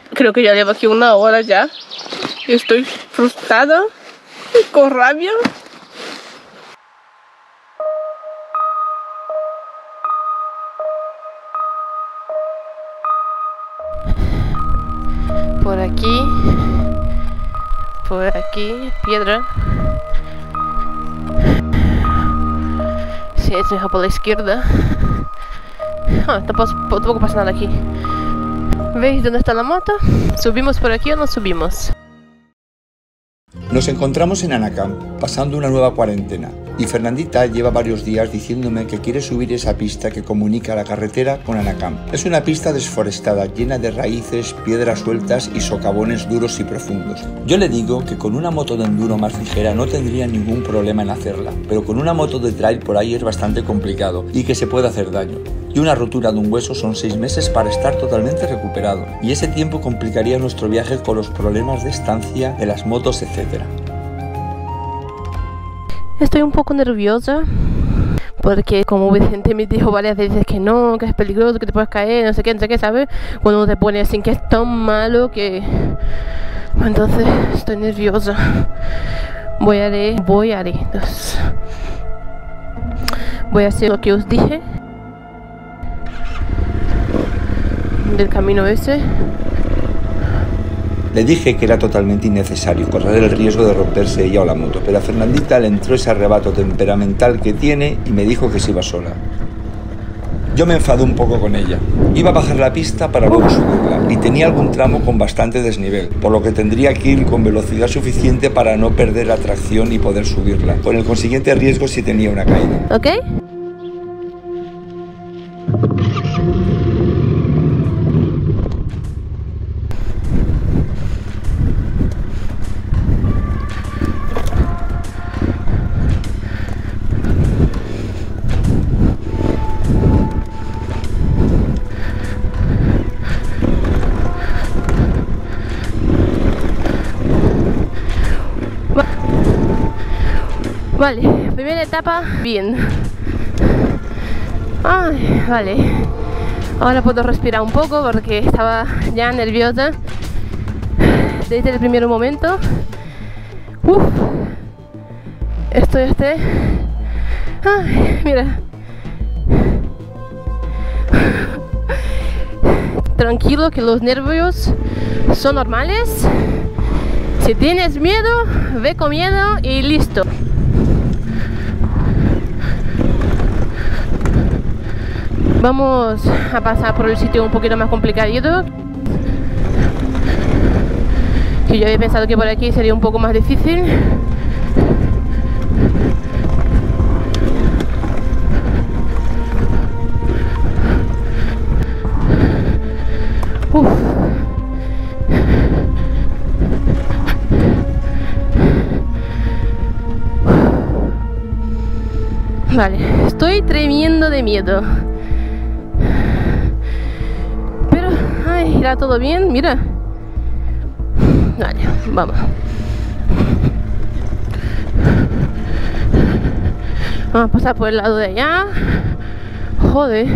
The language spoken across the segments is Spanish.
Creo que ya llevo aquí una hora ya. Estoy frustrada y con rabia. Por aquí, piedra. Sí, es mejor por la izquierda. Tampoco pasa nada aquí. ¿Veis dónde está la moto? ¿Subimos por aquí o no subimos? Nos encontramos en Anacamp, pasando una nueva cuarentena, y Fernandita lleva varios días diciéndome que quiere subir esa pista que comunica la carretera con Anacamp. Es una pista desforestada, llena de raíces, piedras sueltas y socavones duros y profundos. Yo le digo que con una moto de enduro más ligera no tendría ningún problema en hacerla, pero con una moto de trail por ahí es bastante complicado y que se puede hacer daño. Y una rotura de un hueso son 6 meses para estar totalmente recuperado, y ese tiempo complicaría nuestro viaje con los problemas de estancia, de las motos, etc. Estoy un poco nerviosa porque como Vicente me dijo varias veces que no, que es peligroso, que te puedes caer, no sé qué, ¿sabes? Cuando uno te pone así que es tan malo que... Entonces estoy nerviosa. Voy a hacer lo que os dije del camino ese. Le dije que era totalmente innecesario correr el riesgo de romperse ella o la moto, pero a Fernandita le entró ese arrebato temperamental que tiene y me dijo que se iba sola. Yo me enfadé un poco con ella. Iba a bajar la pista para luego subirla y tenía algún tramo con bastante desnivel, por lo que tendría que ir con velocidad suficiente para no perder la tracción y poder subirla, con el consiguiente riesgo si tenía una caída. ¿Ok? Vale, primera etapa, bien. Ay, vale. Ahora puedo respirar un poco porque estaba ya nerviosa desde el primer momento. Estoy Ay, mira. Tranquilo, que los nervios son normales. Si tienes miedo, ve con miedo y listo. Vamos a pasar por el sitio un poquito más complicadito. Que yo había pensado que por aquí sería un poco más difícil. Vale, estoy tremendo de miedo. Pero, ay, irá todo bien, mira. Vale, vamos. Vamos a pasar por el lado de allá. Joder.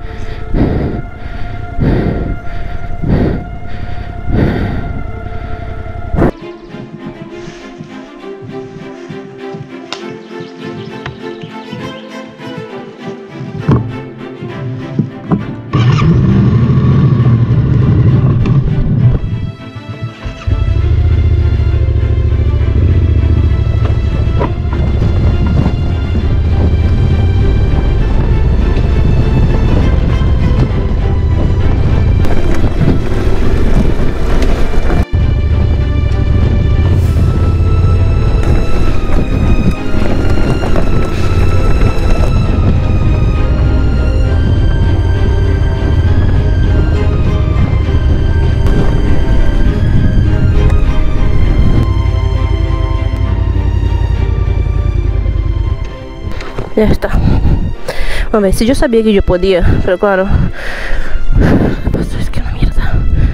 Ya está. A ver, si yo sabía que yo podía, pero claro, lo que pasa es que una mierda.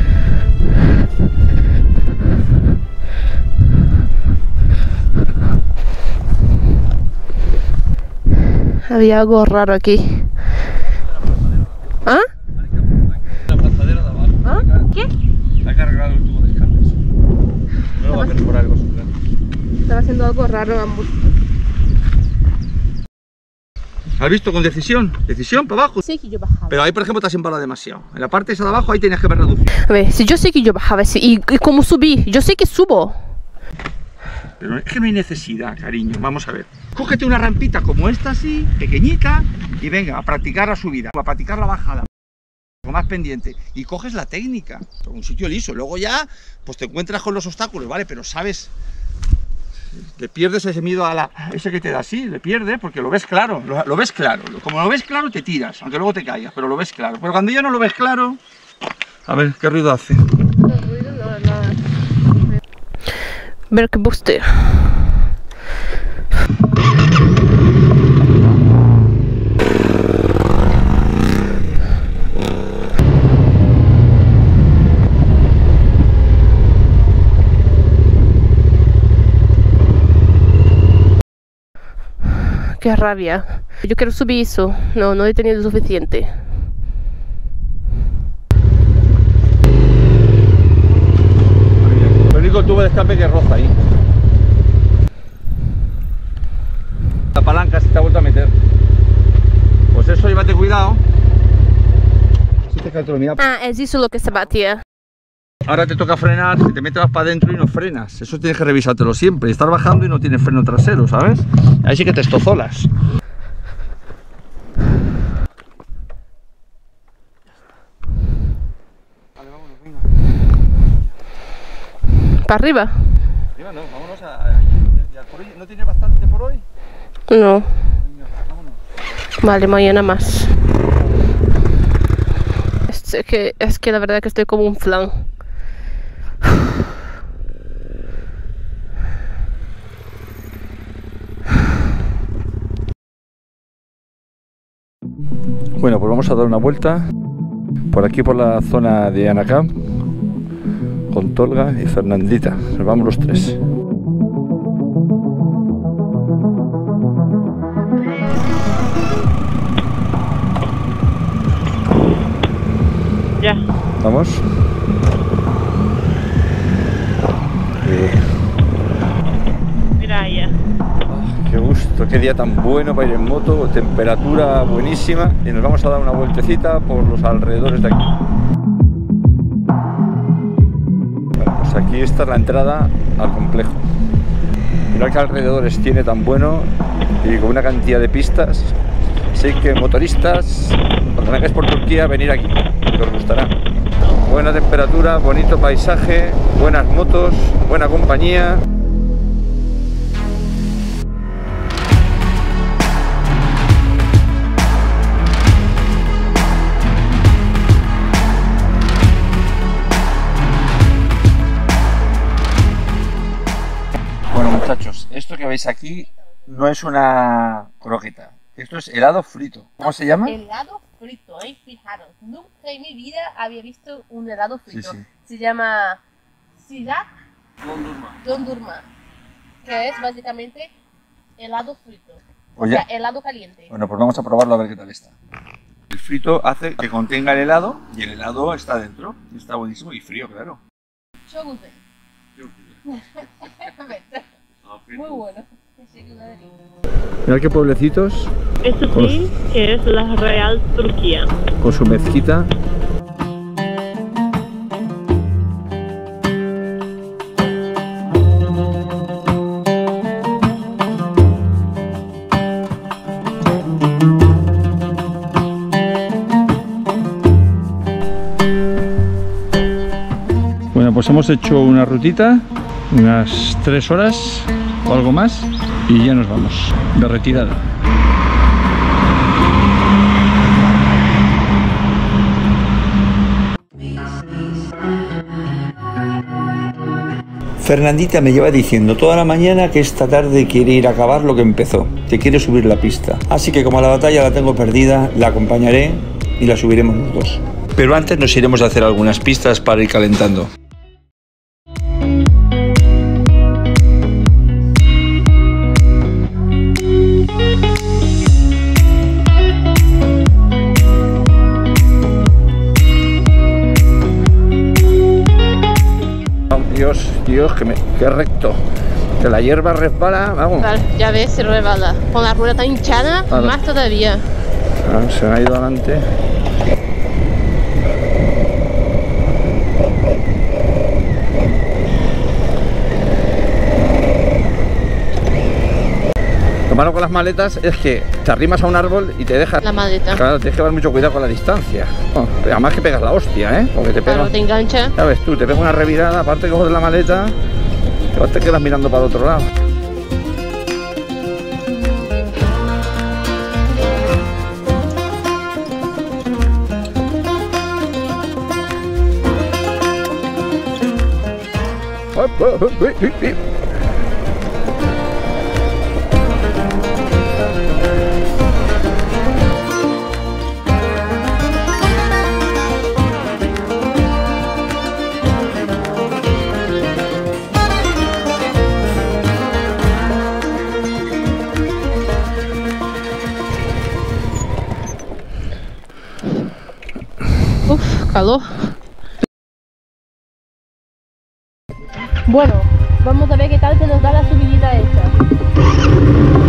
Había algo raro aquí. ¿Ah? La plantadera de abajo. ¿Ah? ¿Qué? Ha cargado el tubo de escapes. No lo va a perforar el vaso plano. Estaba haciendo algo raro ambos. ¿Has visto con decisión? Decisión para abajo. Sí que yo bajaba. Pero ahí, por ejemplo, te has embalado demasiado. En la parte esa de abajo, ahí tenías que haber reducido. A ver, si yo sé que yo bajaba, y cómo subí, yo sé que subo. Pero es que no hay necesidad, cariño. Vamos a ver. Cógete una rampita como esta así, pequeñita, y venga, a practicar la subida, a practicar la bajada. Algo más pendiente. Y coges la técnica. Un sitio liso. Luego ya, pues te encuentras con los obstáculos, ¿vale? Pero sabes... Le pierdes ese miedo a ese que te da así, le pierdes porque lo ves claro, lo ves claro. Como lo ves claro te tiras, aunque luego te caigas, pero lo ves claro. Pero cuando ya no lo ves claro... A ver, ¿qué ruido hace? No, ruido no, nada. Berkbuster. Qué rabia. Yo quiero subir eso. No he tenido suficiente. El único tubo de escape que roza ahí. La palanca se te ha vuelto a meter. Pues eso, llévate cuidado. Si te cae todo, mira. Ah, es eso lo que se batía. Ahora te toca frenar, si te metes más para adentro y no frenas. Eso tienes que revisártelo siempre. Estar bajando y no tienes freno trasero, ¿sabes? Ahí sí que te estozolas. Vale, vámonos, venga. ¿Para arriba? Arriba no, vámonos a por hoy. ¿No tienes bastante por hoy? No. Venga, vámonos. Vale, mañana más. Es que la verdad que estoy como un flan. Bueno, pues vamos a dar una vuelta por aquí por la zona de Anacamp con Tolga y Fernandita. Nos vamos los tres. Ya. ¿Vamos? Mira ya. Qué gusto, qué día tan bueno para ir en moto, temperatura buenísima y nos vamos a dar una vueltecita por los alrededores de aquí. Bueno, pues aquí está la entrada al complejo. Mirad qué alrededores tiene tan bueno y con una cantidad de pistas. Así que motoristas, cuando vengáis por Turquía, venir aquí, que os gustará. Buena temperatura, bonito paisaje, buenas motos, buena compañía. Bueno, muchachos, esto que veis aquí no es una croqueta, esto es helado frito. ¿Cómo se llama? Helado frito, fijaros, nunca en mi vida había visto un helado frito. Sí, sí. Se llama Sıcak Dondurma. Dondurma, que es básicamente helado frito. Oye. O sea, helado caliente. Bueno, pues vamos a probarlo a ver qué tal está. El frito hace que contenga el helado y el helado está dentro. Está buenísimo y frío, claro. Yo gusté. Muy bueno. Mirad qué pueblecitos. Esto sí que es la Real Turquía. Con su mezquita. Bueno, pues hemos hecho una rutita, unas 3 horas o algo más, y ya nos vamos de retirada. Fernandita me lleva diciendo toda la mañana que esta tarde quiere ir a acabar lo que empezó, que quiere subir la pista. Así que como la batalla la tengo perdida, la acompañaré y la subiremos los dos. Pero antes nos iremos a hacer algunas pistas para ir calentando. Dios, Dios, qué recto. Que la hierba resbala, vamos. Vale, ya ves, se resbala. Con la rueda tan hinchada, Vale. más todavía. Ah, se me ha ido adelante. Lo malo con las maletas es que te arrimas a un árbol y te dejas... La maleta. Claro, tienes que llevar mucho cuidado con la distancia. Oh, además que pegas la hostia, ¿eh? Porque te pega... Claro, te engancha. Ya ves tú, te pega una revirada, aparte que coges la maleta, y te quedas mirando para el otro lado. Uf, calor. Bueno, vamos a ver qué tal se nos da la subidita esta.